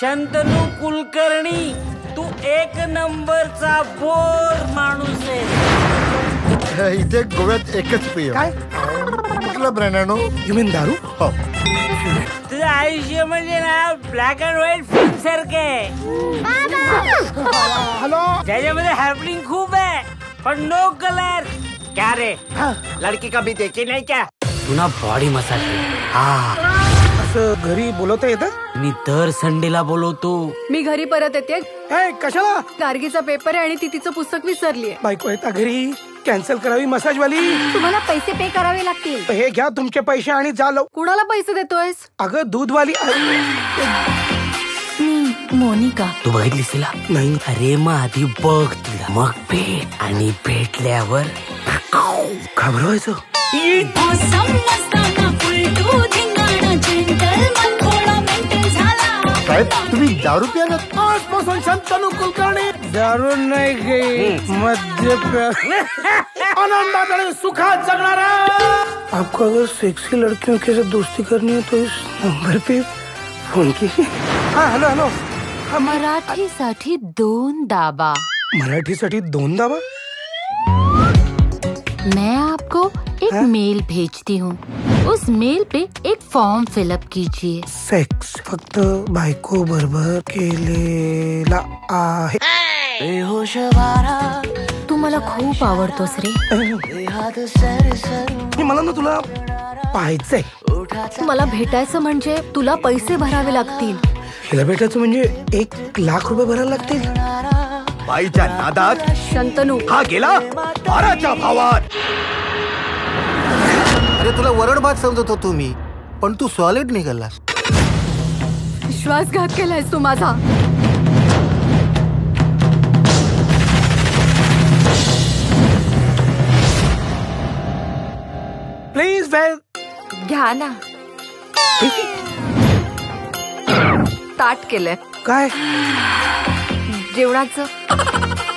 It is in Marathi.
शंतनू कुलकर्णी, तू एक नंबरचा बोर माणूस आहे. इथे गोव्यात एकच पेय. काय? कुठलं ब्रँड आणू? यू मीन दारू? हो. तुझं आयुष्य म्हणजे ना ब्लॅक अँड व्हाईट फिल्म सारखे, हॅलो. ज्याच्यामध्ये हॅपनिंग खूप आहे पण नो कलर. क्या रे, लडकी कभी देखी नाही क्या? पुन्हा बॉडी मसाज. असं घरी बोलवता येतं? मी दर संडेला बोलवतो. मी घरी परत येते. कशाला? गार्गीचा पेपर आहे आणि ती तिचं पुस्तक विसरलीये. बायको येता घरी. कॅन्सल करावी मसाज वाली. तुम्हाला पैसे पे करावे लागतील. हे घ्या तुमचे पैसे आणि जा लव. कुणाला पैसे देतोयस? अगं दूधवाली. मी मोनिका. तू बघितलीस तिला? नाही. अरे मग आधी बघ तिला, मग भेट, आणि भेटल्यावर घाबरवायचं. साहेब तुम्ही दारू प्याला? आजपासून शंतनू कुलकर्णी दारू नाही गई, मद्य आनंदात सुखात जगणारा. आपको अगर सेक्सी लड़कियों के साथ दोस्ती करनी है तो इस नंबर पे फोन कीजिए. हाँ हॅलो हॅलो. मराठीसाठी 2 दाबा. मराठीसाठी 2 दाबा. मैं आपको एक मेल भेजती हूँ. उस मेल पे एक फॉर्म फिलअप कीजिए. सेक्स फक्त बायको बरोबर केलेला आहे. तू मला खूप आवडतोस रे. मला ना तुला पाहायचंय. मला भेटायचं म्हणजे तुला पैसे भरावे लागतील. हिला भेटायचं म्हणजे 1,00,000 रुपये भरायला लागतील. बाईच्या नादात शंतनू हा गेला 12च्या भावात. अरे तुला वरड भात समजत होतो मी, पण तू सॉलिड निघालास. विश्वासघात केलायस तू माझा. Please well. घ्या ना. ताट केलंय काय? जेवणाचं.